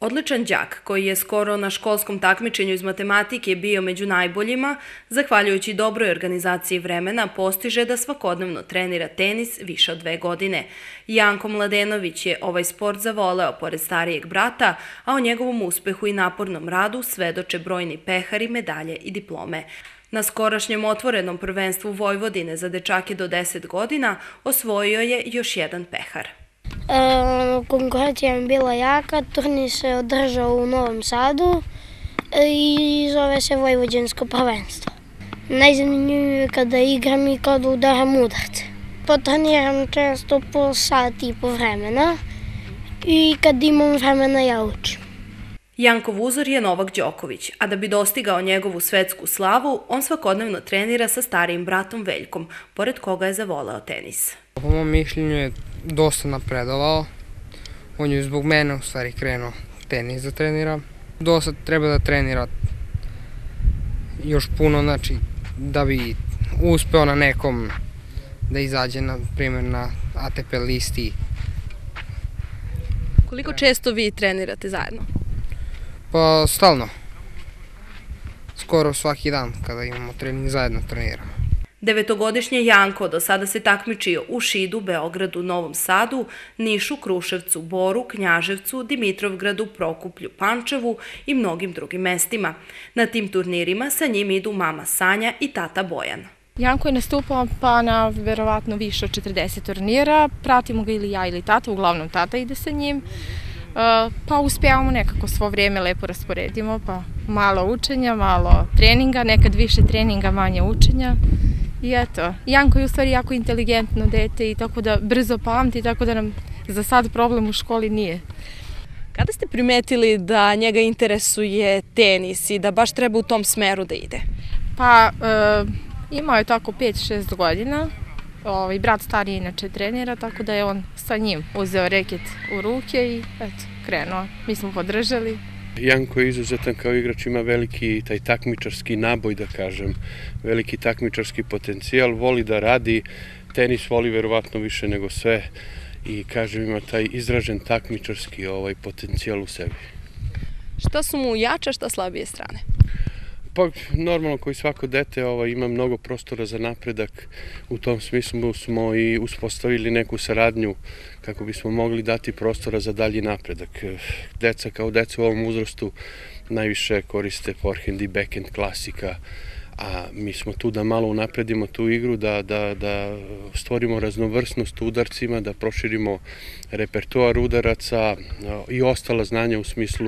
Odličan đak koji je skoro na školskom takmičenju iz matematike bio među najboljima, zahvaljujući dobroj organizaciji vremena, postiže da svakodnevno trenira tenis više od 2 godine. Janko Mladenović je ovaj sport zavoleo pored starijeg brata, a o njegovom uspehu i napornom radu svedoče brojni pehari, medalje i diplome. Na skorašnjem otvorenom prvenstvu Vojvodine za dečake do 10 godina osvojio je još jedan pehar. Konkurencija je bila jaka, turnir se održao u Novom Sadu i zove se Vojvođansko prvenstvo. Najzanimljivije je kada igram i kada udaram udarce. Potreniram često po sat i po vremena i kad imam vremena ja učim. Jankov uzor je Novak Đoković, a da bi dostigao njegovu svetsku slavu, on svakodnevno trenira sa starijim bratom Veljkom, pored koga je zavoleo tenis. Po mom mišljenju je dosta napredovao. On je zbog mene u stvari krenuo tenis da trenira. Dosta treba da trenira još puno, znači da bi uspeo na nekom da izađe, na primjer, na ATP listi. Koliko često vi trenirate zajedno? Pa stalno. Skoro svaki dan kada imamo trening zajedno treniramo. Devetogodišnji Janko do sada se takmičio u Šidu, Beogradu, Novom Sadu, Nišu, Kruševcu, Boru, Knjaževcu, Dimitrovgradu, Prokuplju, Pančevu i mnogim drugim mestima. Na tim turnirima sa njim idu mama Sanja i tata Bojan. Janko je nastupao pa na verovatno više od 40 turnira, pratimo ga ili ja ili tata, uglavnom tata ide sa njim. Pa uspijevamo nekako svo vrijeme lepo rasporedimo, pa malo učenja, malo treninga, nekad više treninga, manje učenja. I eto, Janko je u stvari jako inteligentno dete i tako da brzo pamti, tako da nam za sad problem u školi nije. Kada ste primetili da njega interesuje tenis i da baš treba u tom smeru da ide? Pa imao je tako 5-6 godina, brat stariji inače trenira, tako da je on sa njim uzeo reket u ruke i eto, krenuo. Mi smo podržali. Janko je izuzetan kao igrač, ima veliki taj takmičarski naboj, da kažem, veliki takmičarski potencijal, voli da radi, tenis voli verovatno više nego sve i kažem ima taj izražen takmičarski potencijal u sebi. Šta su mu jače, šta slabije strane? Pa normalno koji svako dete ima mnogo prostora za napredak, u tom smislu smo i uspostavili neku saradnju kako bismo mogli dati prostora za dalji napredak. Deca kao deca u ovom uzrastu najviše koriste forehand i backhand klasika, a mi smo tu da malo unapredimo tu igru, da stvorimo raznovrsnost u udarcima, da proširimo repertoar udaraca i ostala znanja u smislu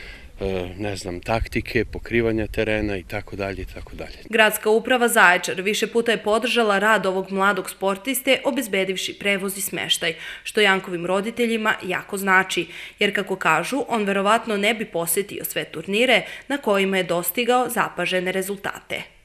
ne znam, taktike, pokrivanja terena i tako dalje i tako dalje. Gradska uprava Zaječar više puta je podržala rad ovog mladog sportiste, obezbedivši prevoz i smeštaj, što Jankovim roditeljima jako znači, jer kako kažu, on verovatno ne bi posetio sve turnire na kojima je dostigao zapažene rezultate.